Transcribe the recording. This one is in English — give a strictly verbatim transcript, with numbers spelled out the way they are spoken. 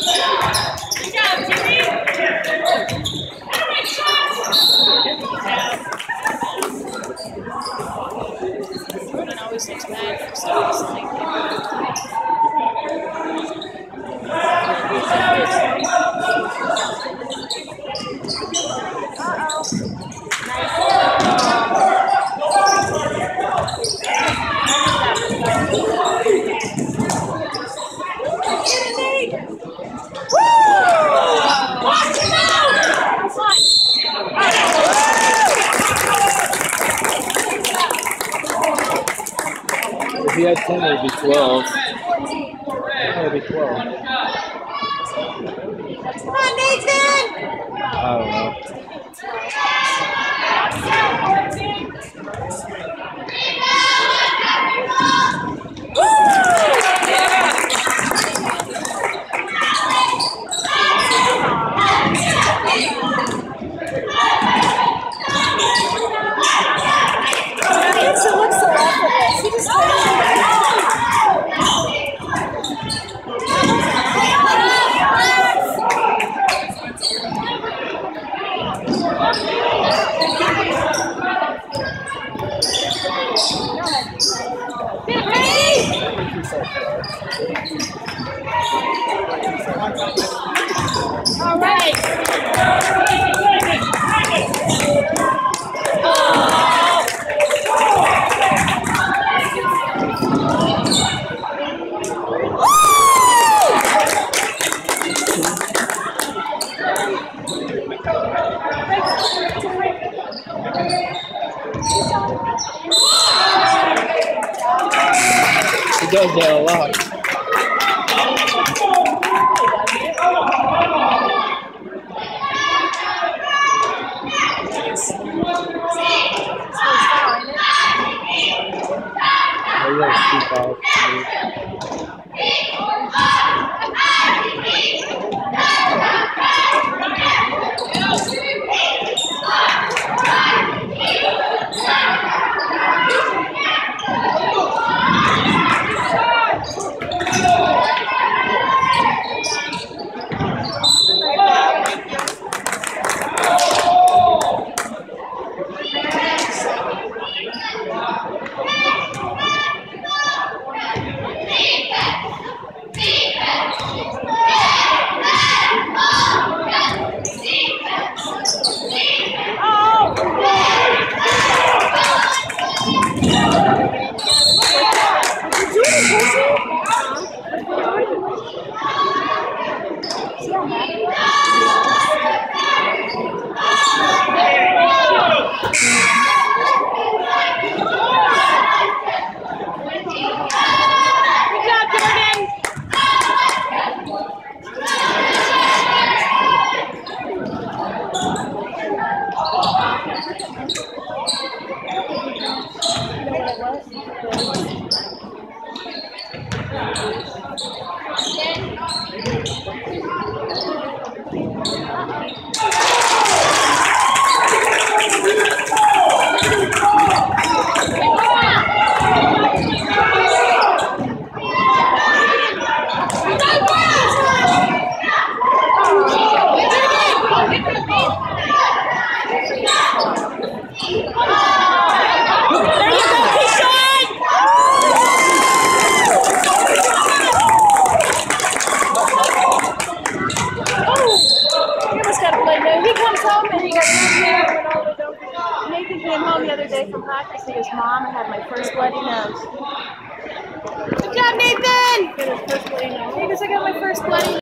Boardman always looks mad for some reason. If he had ten, it would be twelve. That would be twelve. Come on, Nathan! I don't know. It looks so effortless. He just all right. He does that a lot. Oh, yeah, it's too fast. Nathan came home the other day from practice. He goes, Mom, I had my first bloody nose. Good job, Nathan! He goes, I got my first bloody nose.